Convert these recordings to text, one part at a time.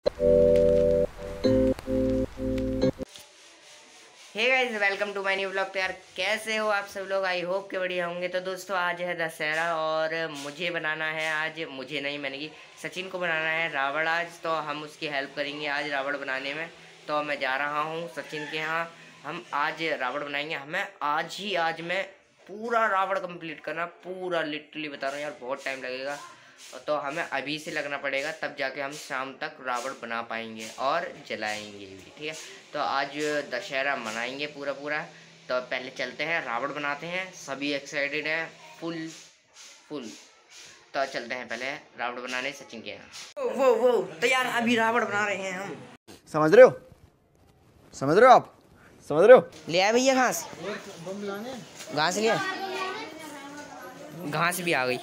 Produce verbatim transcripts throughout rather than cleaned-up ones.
Hey guys, welcome to my new blog. तो यार कैसे हो आप सब लोग? आई होप के बढ़िया होंगे। तो दोस्तों आज है दशहरा और मुझे बनाना है, आज मुझे नहीं मैंने की सचिन को बनाना है रावण आज। तो हम उसकी हेल्प करेंगे आज रावण बनाने में। तो मैं जा रहा हूँ सचिन के यहाँ, हम आज रावण बनाएंगे। हमें आज ही आज मैं पूरा रावण कंप्लीट करना, पूरा लिटरली बता रहा हूँ यार, बहुत टाइम लगेगा। तो हमें अभी से लगना पड़ेगा, तब जाके हम शाम तक रावण बना पाएंगे और जलाएंगे भी, ठीक है। तो आज दशहरा मनाएंगे पूरा पूरा। तो पहले चलते हैं रावण बनाते हैं, सभी एक्साइटेड हैं फुल फुल। तो चलते हैं पहले रावण बनाने सचिन के यहाँ। वो वो तो यार अभी रावण बना रहे हैं हम, समझ रहे हो? समझ रहे हो आप? समझ रहे हो? ले आए भैया घास, घास लिया, घास भी आ गई।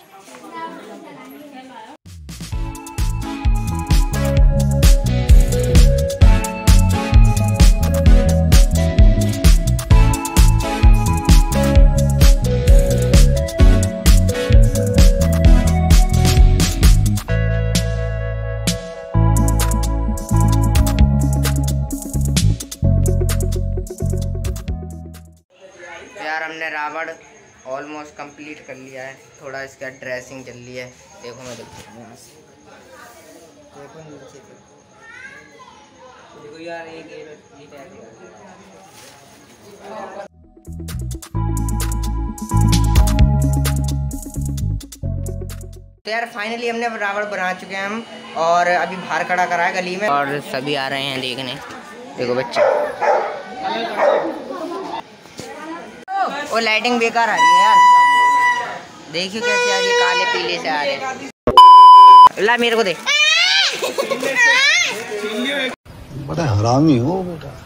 यार हमने रावण ऑलमोस्ट कंप्लीट कर लिया है, थोड़ा इसका ड्रेसिंग चल रही है। देखो मैं देखो यहाँ से देखो नीचे देखो यार, एक तो यार फाइनली हमने रावण बना चुके हैं हम, और अभी बाहर खड़ा करा है गली में और सभी आ रहे हैं देखने। देखो बच्चे, वो लाइटिंग बेकार आ रही है यार, देखियो कैसे आ रही है, काले पीले से आ रहे हैं। ला मेरे को दे, बड़ा हरामी हो बेटा।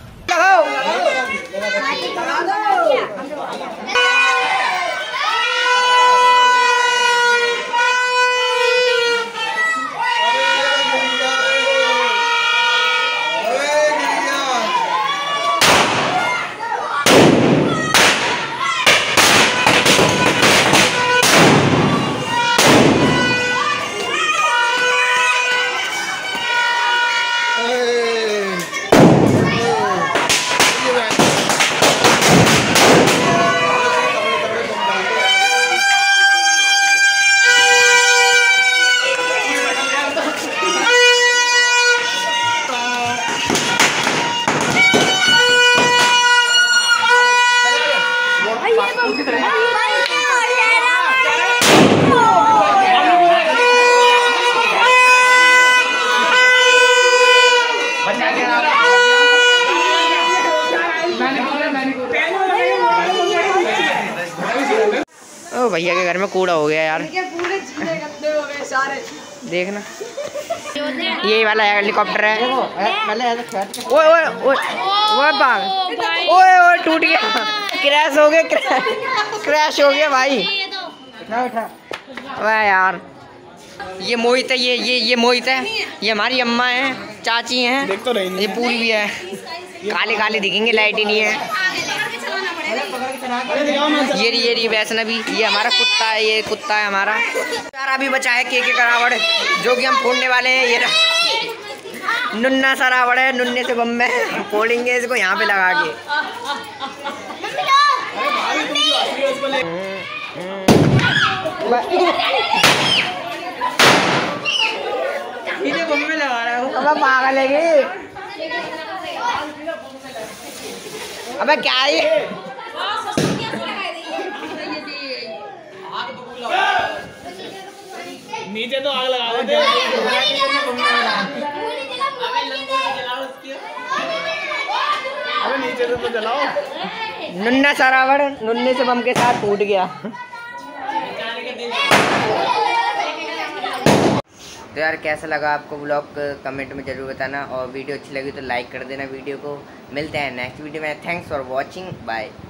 ओ भैया के घर में कूड़ा हो गया यार, पूरे चीज़ें गंदे हो गए सारे। देखना यही वाला हेलीकॉप्टर है। ओए ओए ओए ओए भाग, ओए ओए टूट गया, क्रैश हो गया, क्रैश हो गया भाई। वाह यार, ये मोहित है, ये ये ये मोहित है, ये हमारी अम्मा है, चाची हैं, ये पूरी भी है, काले काले दिखेंगे, लाइट ही नहीं है। ये रही ये रही वैष्णवी, ये हमारा कुत्ता है, ये कुत्ता है हमारा। यार अभी बचा है केके का रावण, जो कि हम फोड़ने वाले हैं। ये नुन्ना सा रावण है, नुन्ने से बम में फोड़ेंगे इसको यहाँ पे लगा के। ये बम में लगा रहा हूँ, अब पागल है। अबे क्या है नीचे तो आग लगा दे। अबे नीचे तो जलाओ। नुन्ना सा रावण नुन्ने से बम के साथ टूट गया। तो यार कैसा लगा आपको ब्लॉग, कमेंट में जरूर बताना, और वीडियो अच्छी लगी तो लाइक कर देना वीडियो को। मिलते हैं नेक्स्ट वीडियो में। Thanks for watching, bye.